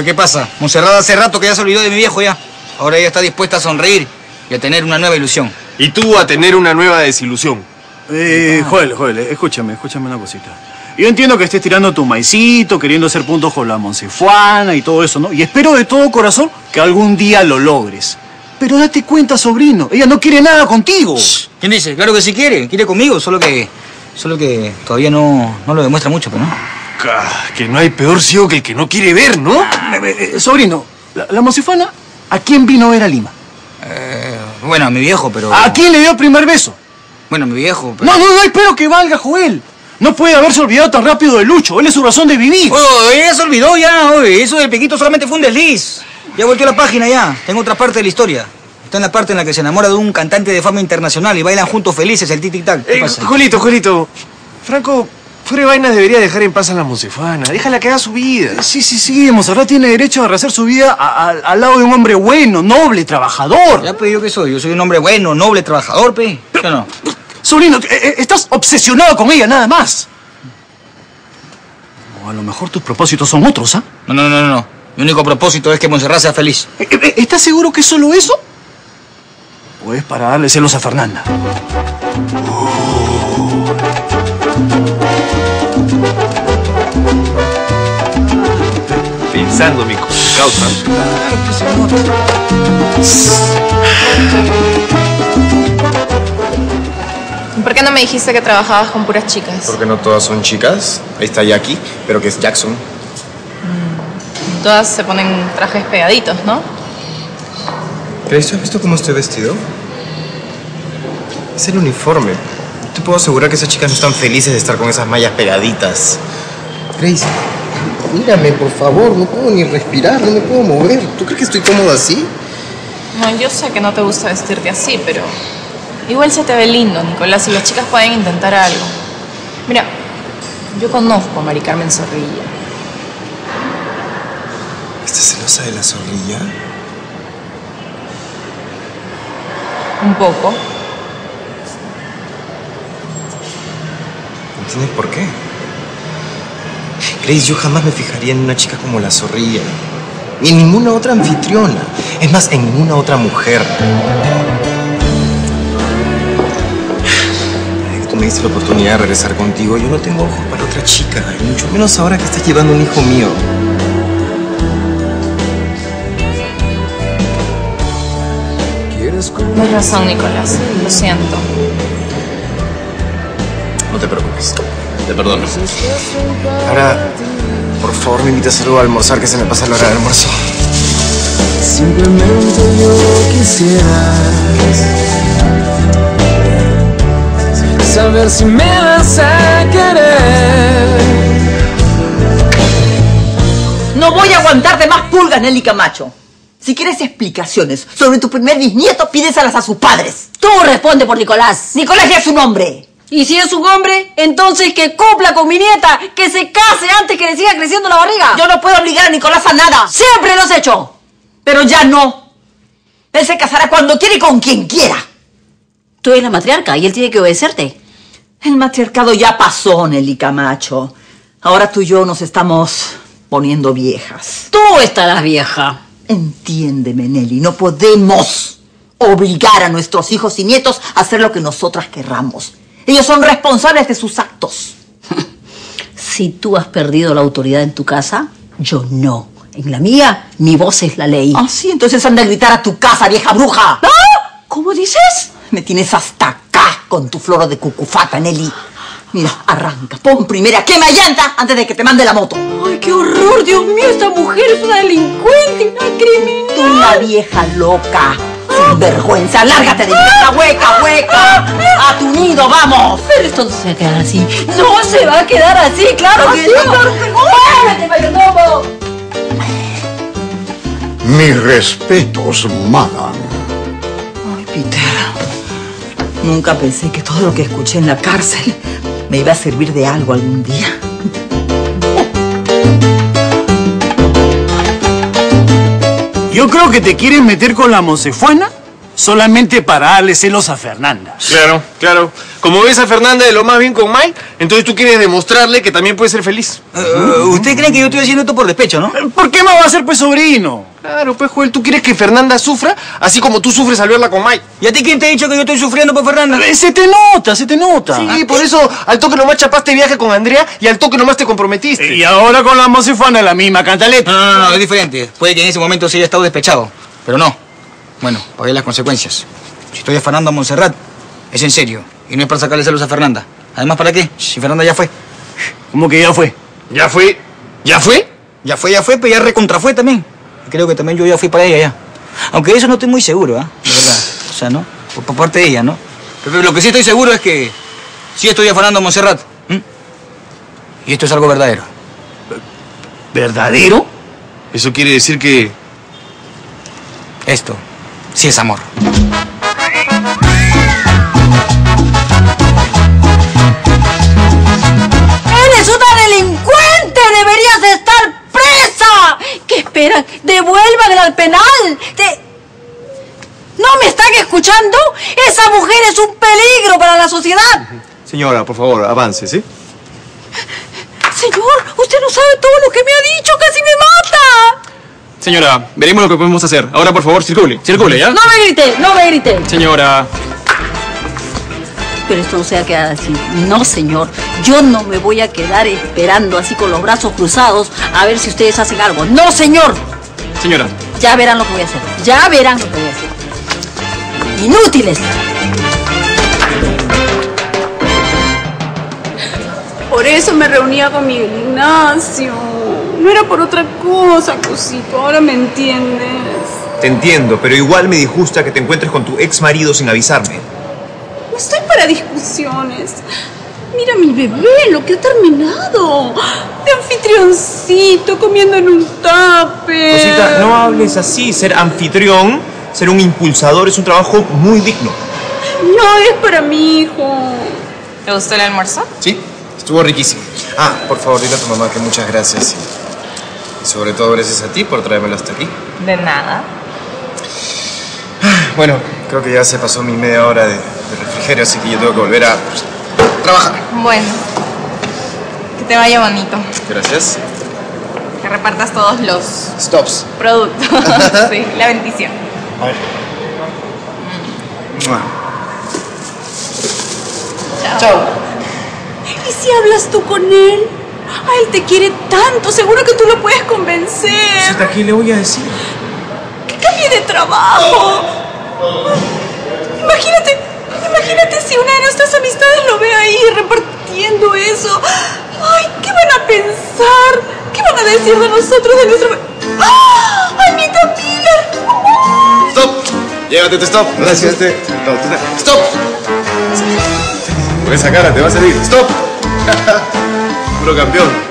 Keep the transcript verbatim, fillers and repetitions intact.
Bueno, ¿qué pasa? Monserrat hace rato que ya se olvidó de mi viejo ya. Ahora ella está dispuesta a sonreír y a tener una nueva ilusión. Y tú a tener una nueva desilusión. Eh, Joel, Joel, escúchame, escúchame una cosita. Yo entiendo que estés tirando tu maicito, queriendo hacer puntos con la Monsefuana y todo eso, ¿no? Y espero de todo corazón que algún día lo logres. Pero date cuenta, sobrino, ella no quiere nada contigo. ¿Quién dice? Claro que sí quiere, quiere conmigo, solo que... Solo que todavía no, no lo demuestra mucho, pero no. Que no hay peor ciego que el que no quiere ver, ¿no? Ah, eh, eh, sobrino, la, la Monsefuana, ¿a quién vino a ver a Lima? Eh, bueno, a mi viejo, pero... ¿A quién le dio el primer beso? Bueno, a mi viejo, pero... No, no, no, espero que valga, Joel. No puede haberse olvidado tan rápido de Lucho. Él es su razón de vivir. Oh, ella se olvidó ya, oye. Eso del Pequito solamente fue un desliz. Ya volteó la página ya. Tengo otra parte de la historia. Está en la parte en la que se enamora de un cantante de fama internacional y bailan juntos felices el tic-tic-tac. ¿Qué Eh, pasa? Jolito, Jolito. Franco, fuera de vainas debería dejar en paz a la Monsefuana. Déjala que haga su vida. Sí, sí, sí. Monserrat tiene derecho a rehacer su vida a, a, al lado de un hombre bueno, noble, trabajador. Ya, pues, ¿yo qué soy? Yo soy un hombre bueno, noble, trabajador, pe. ¿Sí o no? Sobrino, eh, estás obsesionado con ella, nada más. O a lo mejor tus propósitos son otros, ¿ah? No, no, no, no, no. Mi único propósito es que Monserrat sea feliz. Eh, eh, ¿Estás seguro que es solo eso? ¿O es para darle celos a Fernanda? Pensando mi causa. ¿Por qué no me dijiste que trabajabas con puras chicas? Porque no todas son chicas. Ahí está Jackie, pero que es Jackson. Mm, todas se ponen trajes pegaditos, ¿no? Grace, ¿has visto cómo estoy vestido? Es el uniforme. Te puedo asegurar que esas chicas no están felices de estar con esas mallas pegaditas. Grace, mírame, por favor. No puedo ni respirar, no me puedo mover. ¿Tú crees que estoy cómodo así? No, yo sé que no te gusta vestirte así, pero... igual se te ve lindo, Nicolás, y las chicas pueden intentar algo. Mira, yo conozco a Mari Carmen Zorrilla. ¿Estás celosa de la zorrilla? Un poco. ¿Entiendes por qué? Grace, yo jamás me fijaría en una chica como la zorrilla. Ni en ninguna otra anfitriona. Es más, en ninguna otra mujer. Desde que tú me diste la oportunidad de regresar contigo, yo no tengo ojos para otra chica. Y mucho menos ahora que estás llevando un hijo mío. Tienes razón, Nicolás. Lo siento. No te preocupes. Te perdono. Ahora, por favor, me invitas algo a almorzar, que se me pasa la hora de almuerzo. Simplemente yo quisiera saber si me vas a querer. No voy a aguantarte más pulgas, Nelly Camacho. Si quieres explicaciones sobre tu primer bisnieto, pídeselas a sus padres. Tú responde por Nicolás. Nicolás ya es un hombre. Y si es un hombre, entonces que cumpla con mi nieta, que se case antes que le siga creciendo la barriga. Yo no puedo obligar a Nicolás a nada. Siempre lo has hecho. Pero ya no. Él se casará cuando quiera y con quien quiera. Tú eres la matriarca y él tiene que obedecerte. El matriarcado ya pasó, Nelly Camacho. Ahora tú y yo nos estamos poniendo viejas. Tú estarás vieja. Entiéndeme, Nelly. No podemos obligar a nuestros hijos y nietos a hacer lo que nosotras querramos. Ellos son responsables de sus actos. Si tú has perdido la autoridad en tu casa, yo no. En la mía, mi voz es la ley. Ah, sí, entonces anda a gritar a tu casa, vieja bruja. ¿Ah? ¿Cómo dices? Me tienes hasta acá con tu floro de cucufata, Nelly. Mira, arranca, pon primera, quema llanta antes de que te mande la moto. ¡Ay, qué horror! Dios mío, esta mujer es una delincuente, una criminal. Tú, una vieja loca. Sin vergüenza, lárgate de mi casa, hueca, hueca. A tu nido, vamos. Pero esto no se va a quedar así. No se va a quedar así, claro que no. Claro que no. ¡Muévete, mayordomo! Mis respetos, madame. Ay, Peter. Nunca pensé que todo lo que escuché en la cárcel me iba a servir de algo algún día. Yo creo que te quieres meter con la Monsefuana solamente para darle celos a Fernanda. Claro, claro. Como ves a Fernanda de lo más bien con Mike, entonces tú quieres demostrarle que también puede ser feliz. Uh, ¿Usted cree que yo estoy haciendo esto por despecho, no? ¿Por qué me va a hacer pues sobrino? Claro, pues Joel, tú quieres que Fernanda sufra, así como tú sufres al verla con Mike. ¿Y a ti quién te ha dicho que yo estoy sufriendo por Fernanda? Eh, Se te nota, se te nota. Sí, por eso al toque nomás chapaste viaje con Andrea y al toque nomás te comprometiste. Y ahora con la mocifana la misma cantaleta. No, no, no, no, es diferente. Puede que en ese momento sí haya estado despechado, pero no. Bueno, pagué las consecuencias. Si estoy afanando a Montserrat, es en serio. Y no es para sacarle celos a Fernanda. Además, ¿para qué? Si Fernanda ya fue. ¿Cómo que ya fue? ¿Ya fue? ¿Ya fue? Ya fue, ya fue, pero ya recontrafue también. Y creo que también yo ya fui para ella ya. Aunque de eso no estoy muy seguro, ¿ah? ¿eh? De verdad. O sea, ¿no? Por, por parte de ella, ¿no? Pero lo que sí estoy seguro es que sí estoy afanando a Montserrat. ¿m? Y esto es algo verdadero. ¿Verdadero? Eso quiere decir que... Esto sí es amor. ¡Eres una delincuente! ¡Deberías de estar presa! ¿Qué esperan? ¡Devuélvanla al penal! De... ¿No me están escuchando? ¡Esa mujer es un peligro para la sociedad! Señora, por favor, avance, ¿sí? Señor, usted no sabe todo lo que me ha dicho. ¡Casi me mata! Señora, veremos lo que podemos hacer. Ahora, por favor, circule. Circule, ¿ya? No me grite, no me grite. Señora. Pero esto no se va a quedar así. No, señor. Yo no me voy a quedar esperando así con los brazos cruzados a ver si ustedes hacen algo. ¡No, señor! Señora. Ya verán lo que voy a hacer. Ya verán lo que voy a hacer. ¡Inútiles! Por eso me reunía con Miguel Ignacio. No era por otra cosa, cosito. Ahora me entiendes. Te entiendo, pero igual me disgusta que te encuentres con tu ex marido sin avisarme. No estoy para discusiones. Mira mi bebé, lo que ha terminado. De anfitrioncito, comiendo en un tupper. Cosita, no hables así. Ser anfitrión, ser un impulsador es un trabajo muy digno. No, es para mi hijo. ¿Te gustó el almuerzo? Sí, estuvo riquísimo. Ah, por favor, dile a tu mamá que muchas gracias. Y sobre todo gracias a ti por traérmelo hasta aquí. De nada. Bueno, creo que ya se pasó mi media hora de, de refrigerio, así que yo tengo que volver a pues, trabajar. Bueno, que te vaya bonito. Gracias. Que repartas todos los Stops. productos. Sí, la bendición. A ver. Chao. Chao. ¿Y si hablas tú con él? A él te quiere tanto, seguro que tú lo puedes convencer. Cosita, ¿qué le voy a decir? Que cambie de trabajo. Imagínate, imagínate si una de nuestras amistades lo ve ahí repartiendo eso. Ay, ¿qué van a pensar? ¿Qué van a decir de nosotros, de nuestra... ¡Ah! ¡Anita Miller! ¡Stop! Llévate tu stop. Gracias. ¡Stop! Por esa cara te va a salir. ¡Stop! Puro campeón.